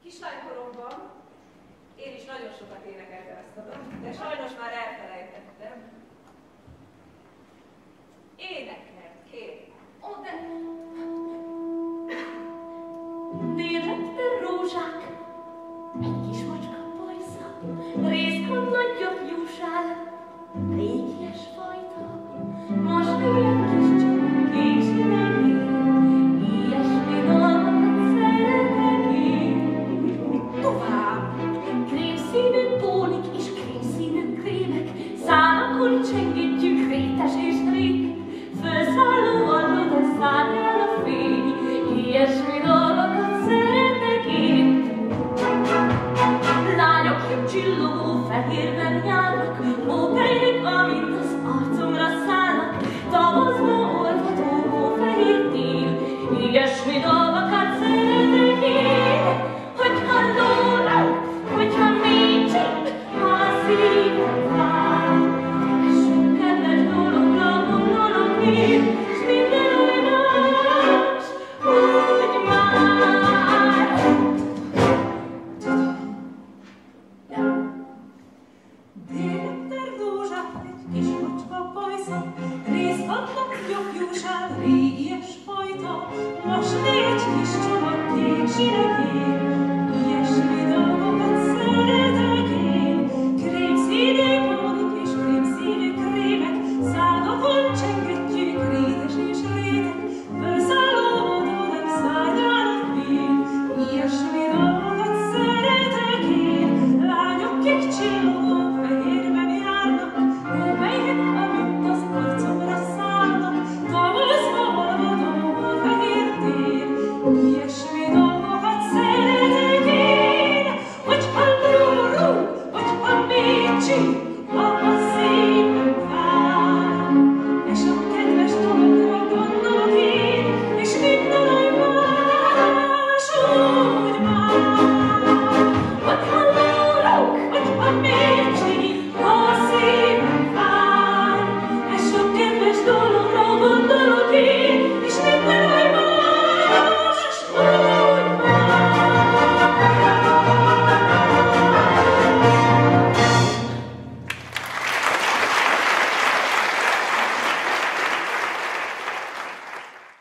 Kislánykoromban én is nagyon sokat énekeltem ezt a dalt, de sajnos már elfelejtettem. Énekelt, kérlek. Ó, de... Délette rózsák, egy kis macska pajsza, részka nagyobb jóság, régies fajta, most ilyen kis csomag későlegél, ilyesmi dolgokat szeretek én. Tovább! Krémszínű pónik és krémszínű krémek, szálakon csengítjük rétes és rétek, fölszálló hallod a száll el a fény, ilyesmi dolgokat szeretek én. Lányok jobb csillogó fehérben járnak, ópejlik, amint az arcomra szállnak, tavaszba olvadó hófehér tél, ilyesmi dolgokat szeretek én. Hogyha lólag, hogyha mégsem, ha a szívem vár, sok kedves dologra gondolok én, s minden új más, úgy már. Délette rózsák, egy kis macska pajsza, részhatnak gyokjúság, régies fajta, most egy kis csomag kék zsiregér,